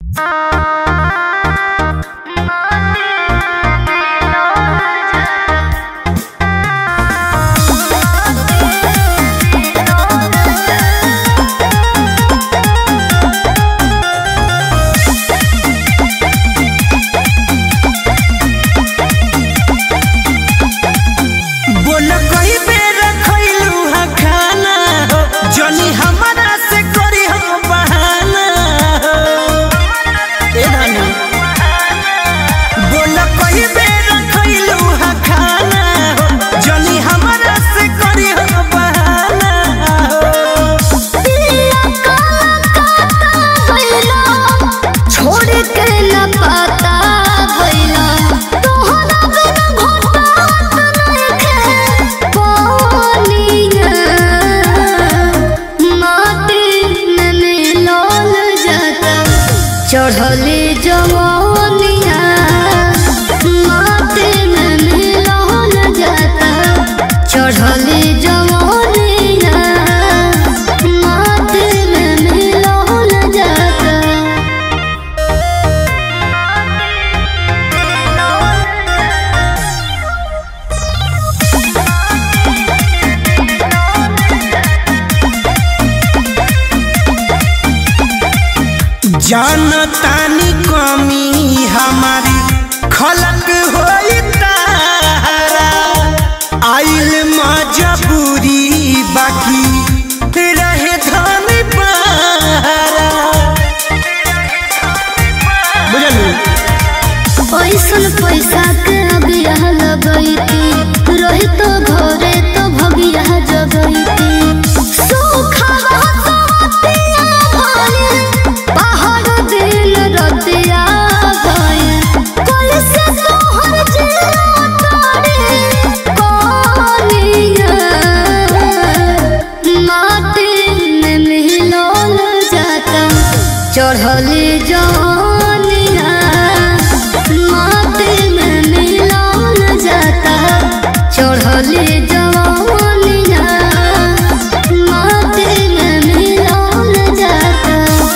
चढ़ले जवानिया माथे में मिलल जाता। चढ़ले जवानिया माथे में मिलल जाता। जानतानी कमी हमारी खलक होई तारा, आइल मजबूरी बाकी रहे धन पारा। बुझलू पैसन पैसा के अगिया लगैती, रही तो घरे तो भगिया जगैती। चढ़ले जवानिया माथे में मिलल जाता। चढ़ले जवानिया माथे में मिलल जाता।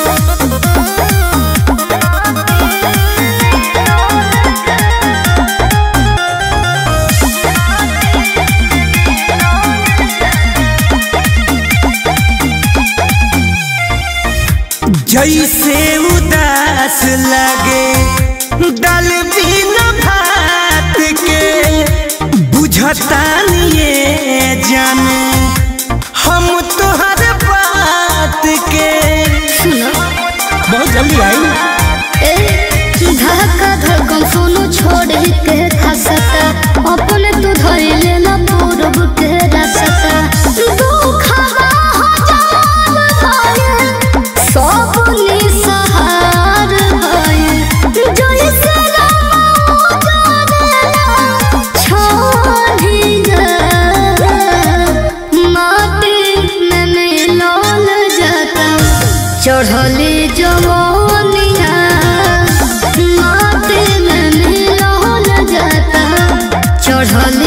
जैसे उदास लगे दाल बिना भात के, बुझतानी ये जाने हम तोहर बात के। बहुत जल्दी आई धक्का धड़कन सोनू छोड़ के खसता, अपने तो धैले न पूरब के रसता। दुखवा हो जान भाई सब निसहार भाई, जैसे छोड़ी माटी में मिलल जाता। चढ़ले जवानिया माथे में मिलल जाता। चढ़ले